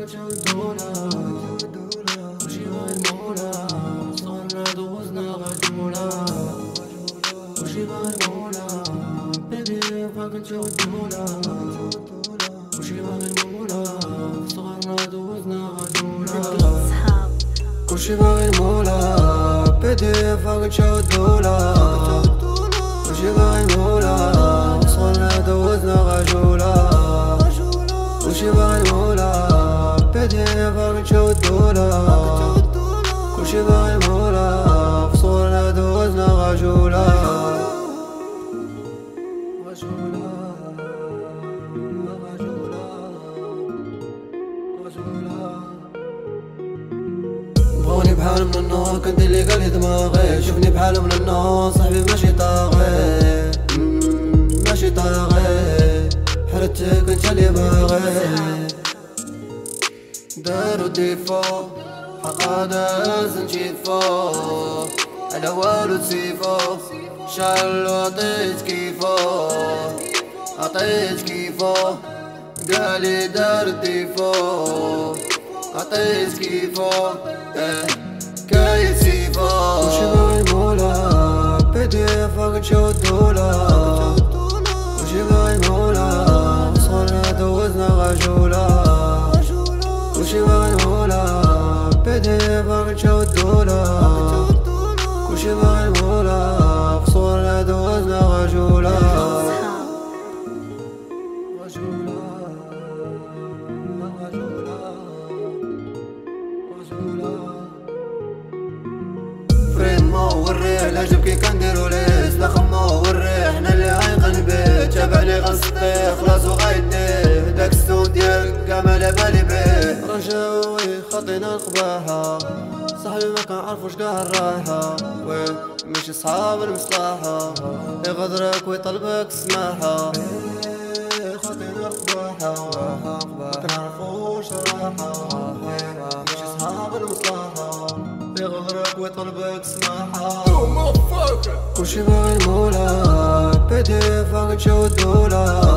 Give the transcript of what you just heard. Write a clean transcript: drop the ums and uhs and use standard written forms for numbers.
جو الدولة وشي باغي المولى صغرنا دوزنا غجولة وشي باغي المولى بيبي باغي جو الدولة وشي باغي المولى صغرنا دوزنا غجولة وشي باغي المولى بيبي باغي جو الدولة وشي باغي المولى صغرنا دوزنا غجولة وشي باغي المولى بدي باغي جو الدولة كلشي باغي المولى فصولنا دوزنا غجولة غجولة غجولة غجولة بغوني بحال من النار كندير لي قالي دماغي شوفني بحال من النار صاحبي ماشي طاغي ماشي طاغي حرتك انت اللي باغي دارو ديفو حقا داز نجيفو على والو تسيفو شعلو عطيت كيفو عطيت كيفو قالي دار ديفو عطيت كيفو كايت سيفو وشي باغي المولى بدي فاقد جو الدولة وشي باغي المولى صغرنا دوزنا غجولة كلشي باغي المولى بدي باغي جو الدولة كلشي باغي المولى فصولنا دوزنا غجولة غجولة غجولة غجولة فريمو والريح العجب كي كنديرو ليس لا خمو والريح حنا اللي غايقن بيه تابعني غنسطيه خلاص وغايديه داك السون ديالك كاع مالا بالي بيه رجاوي خاطينا القباحة صاحبي ما كنعرفوش كاع الراحة ويه ماشي صحاب المصلحة يغدرك ويطلبك السماحة خاطينا القباحة ما كنعرفوش الراحة ماشي صحاب المصلحة يغدرك ويطلبك السماحة كلشي باغي المولى بدي فاقد جو الدولة